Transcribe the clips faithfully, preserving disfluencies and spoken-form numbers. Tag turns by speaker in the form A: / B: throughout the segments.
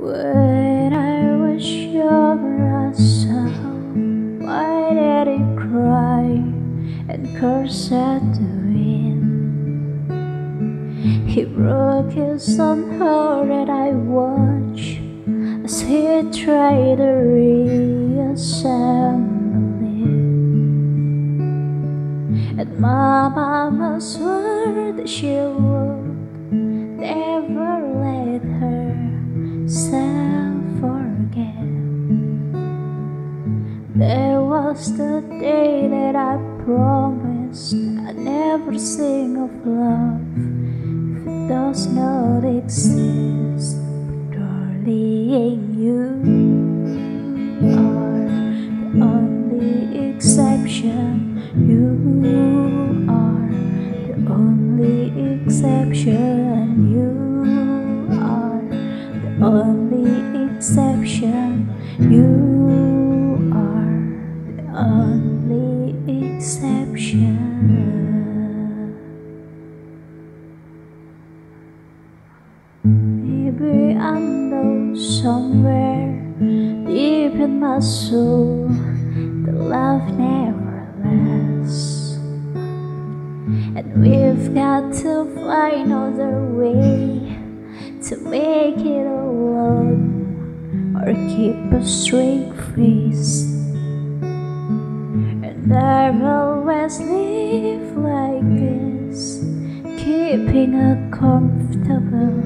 A: When I was younger, I saw my daddy cry and curse at the wind. He broke his own heart and I watched as he tried to reassemble it. And my mama swore that she would never let herself forget. There was the day that I promised I'd never sing of love if it does not exist. But darling, you are the only exception. You are the only exception. You are the only exception. You are the only exception. Maybe I know somewhere deep in my soul that love never lasts, and we've got to find other way to make it alone or keep a straight face. And I've always lived like this, keeping a comfortable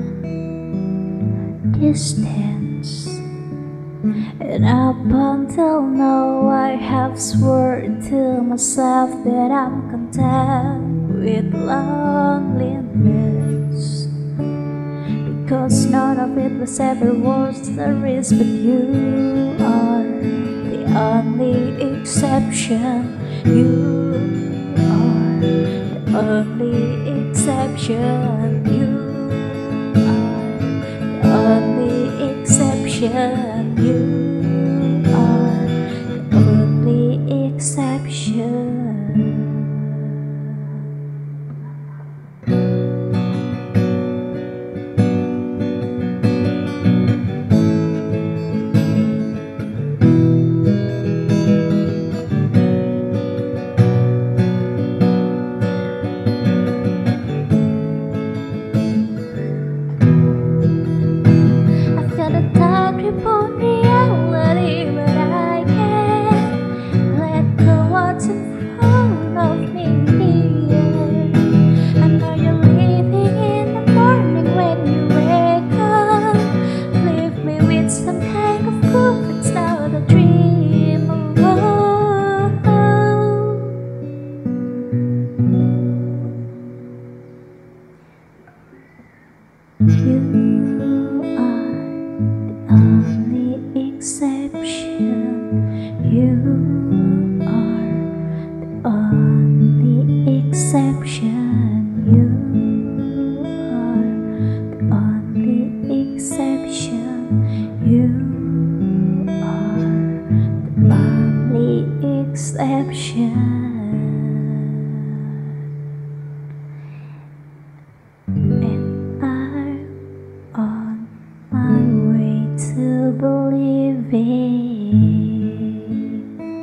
A: distance. And up until now I have sworn to myself that I'm content with loneliness, because none of it was ever worth the risk. But you are the only exception. You are the only exception. You are the only exception. You are the only exception. Upon reality, but I can't let go what's in front of me. I know you're leaving in the morning when you wake up. Leave me with some kind of proof it's not a dream. Oh, you only exception. You are the only exception. You are the only exception. You are the only exception. And I'm on my way to believing.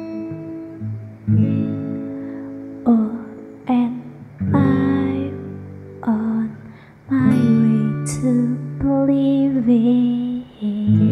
A: Oh, and I'm on my way to believing.